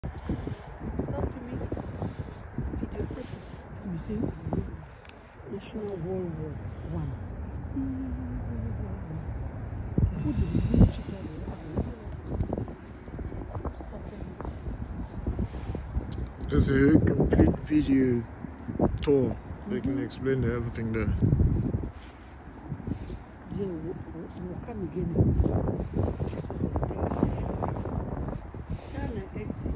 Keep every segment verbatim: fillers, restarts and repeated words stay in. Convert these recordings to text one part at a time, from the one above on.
Start filming video. Museum National World War One. Just a complete video tour. They can explain everything there. Yeah, we'll, we'll come again. Down the exit.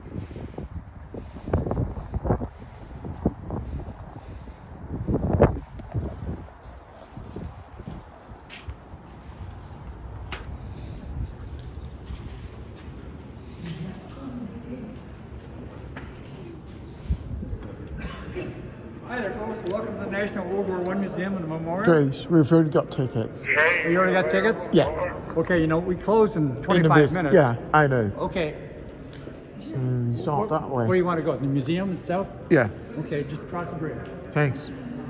Hi there, folks. Welcome to the National World War One Museum and the Memorial. Great, we've already got tickets. You already got tickets? Yeah. Okay, you know, we close in In a twenty-five bit. minutes. Yeah, I know. Okay. So you start that way. Where do you want to go? The museum itself? Yeah, Okay, just cross the bridge. thanks.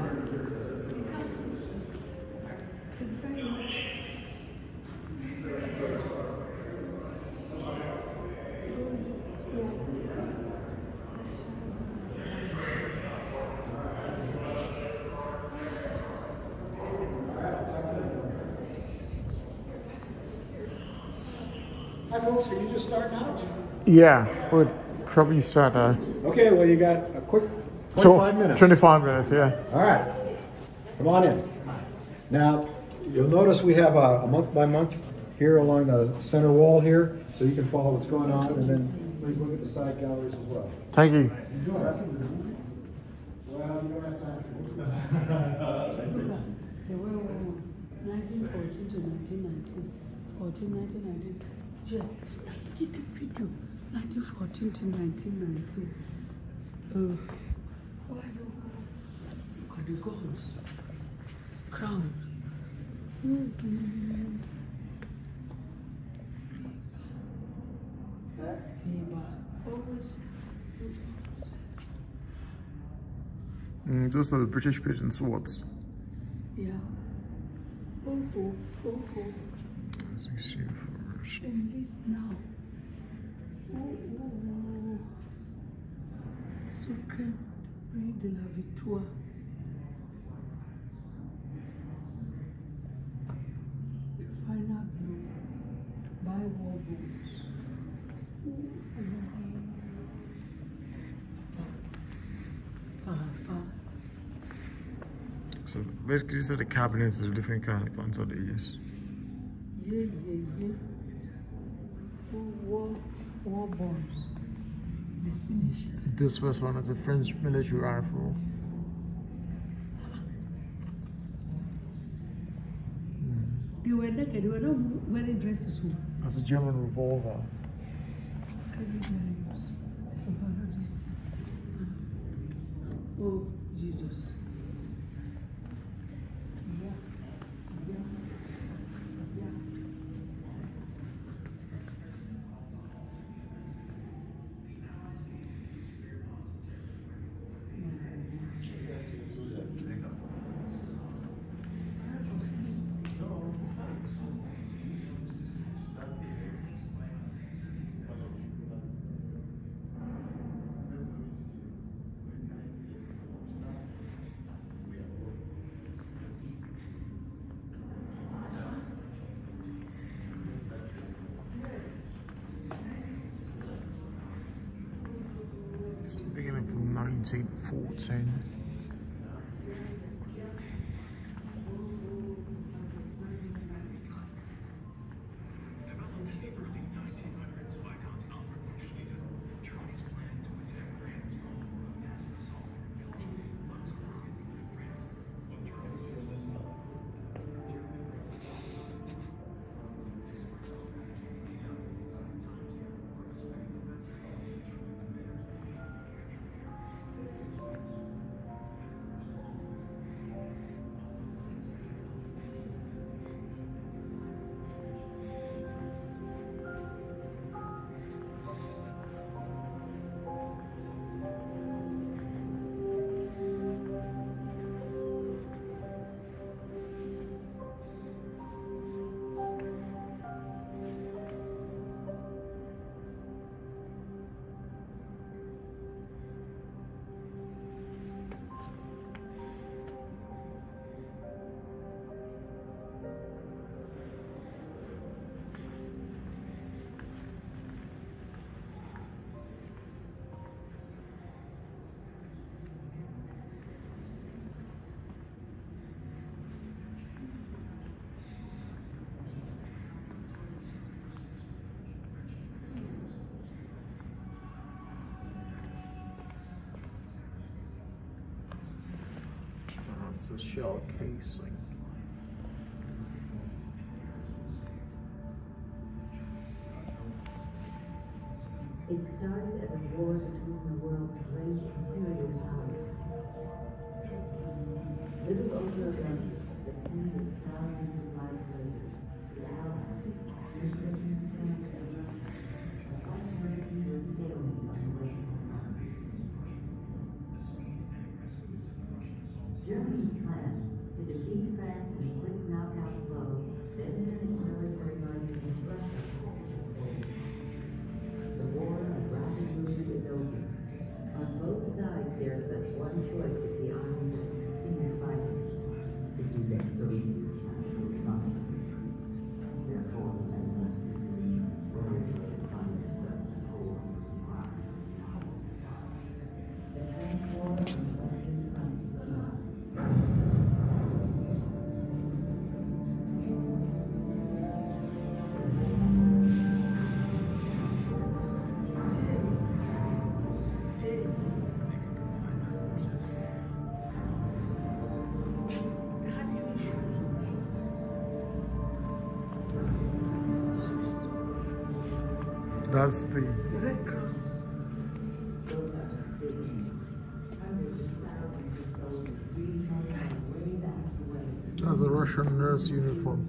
Hi folks, are you just starting out? Yeah, we'll probably start uh Okay, well you got a quick so- twenty-five minutes. twenty-five minutes, yeah. All right, come on in. Now, you'll notice we have a, a month by month here along the center wall here, so you can follow what's going on, and then please look at the side galleries as well. Thank you. You don't have to do it. Well, you don't have time to do it. The World War One, nineteen fourteen to nineteen nineteen. fourteen, nineteen nineteen. Yeah, it's like you take video. nineteen fourteen to nineteen nineteen. Uh, why do look at the guns? Crown. Mm-hmm. Uh, always. Mm, those are the British pigeon swords. Yeah. Oh, oh, oh, oh. As we see first. And this now. Oh, oh, oh. Sucre Rue de la Victoire. The final blow by war boats. Oh, oh, oh. Ah, ah. So basically these are the cabinets of the different kind of guns that they use. Yeah, yeah, yeah. Oh, war, war bombs. They finish. This first one is a French military rifle. They were naked, they were not wearing dresses. So. That's a German revolver. Oh, Jesus. Yeah. Yeah. Yeah. It's beginning from nineteen fourteen. That's a shell casing. It started as a war between the world's great imperial powers. Little over a decade, the tens of thousands of lives later, the Allies, with Britain, France, and Russia, are fighting to a stalemate on the Western Front. Germany's plan to defeat France in a quick knockout blow, then turn its military might against Russia, is failed. The war of rapid movement is over. On both sides, there is but one choice if the armies are to continue fighting. It is extremely essential not to retreat. Therefore, the men must be ready to find themselves and hold on to ground. The trench war on the Western Front begins. That's the Red Cross. that's a Russian nurse uniform.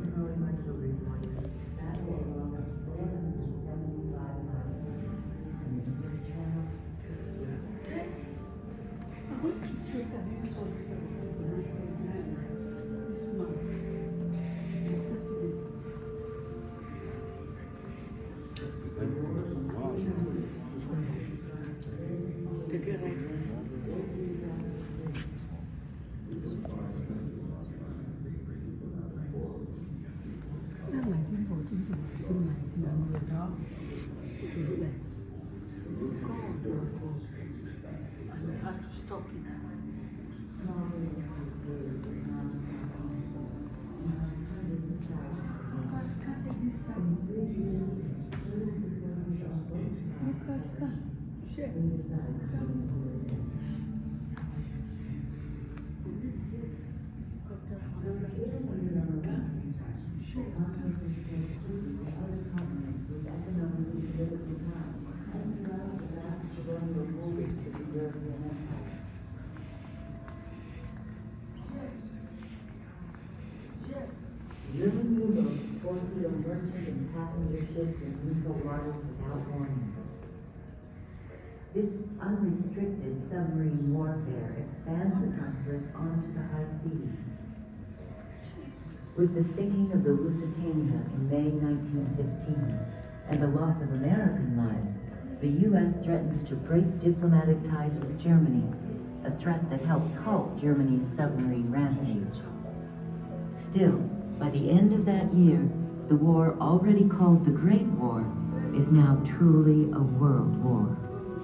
nineteen fourteen to nineteen nineteen, I'm going down. And I had to stop it. Lucas, can't take this side. Lucas, come. Share. German U-boats torpedo merchant and passenger ships in neutral waters without warning. This unrestricted submarine warfare expands the conflict onto the high seas. With the sinking of the Lusitania in May nineteen fifteen and the loss of American lives, the U S threatens to break diplomatic ties with Germany, a threat that helps halt Germany's submarine rampage. Still, by the end of that year, the war already called the Great War is now truly a world war.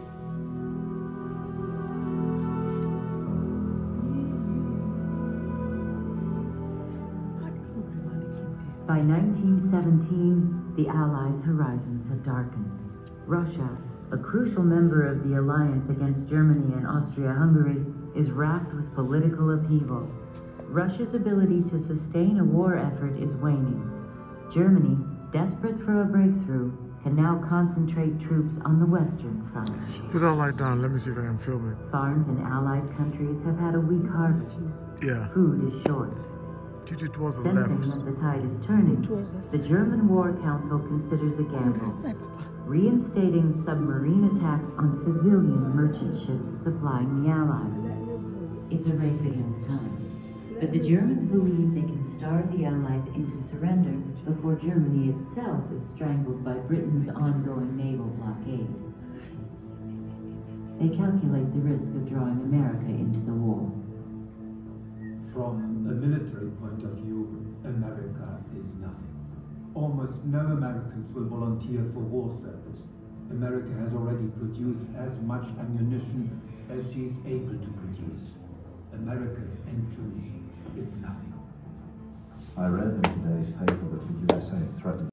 By nineteen seventeen, the Allies' horizons had darkened. Russia, a crucial member of the alliance against Germany and Austria-Hungary, is racked with political upheaval. Russia's ability to sustain a war effort is waning. Germany, desperate for a breakthrough, can now concentrate troops on the Western Front. Put that light down. Let me see if I can film it. Farms in Allied countries have had a weak harvest. Yeah. Food is short. Too towards the Sensing left. that the tide is turning, the German War Council considers a gamble, reinstating submarine attacks on civilian merchant ships supplying the Allies. It's a race against time, but the Germans believe they can starve the Allies into surrender before Germany itself is strangled by Britain's ongoing naval blockade. They calculate the risk of drawing America into the war. From a military point of view, America is nothing. Almost no Americans will volunteer for war service. America has already produced as much ammunition as she is able to produce. America's entrance is nothing. I read in today's paper that the U S A threatened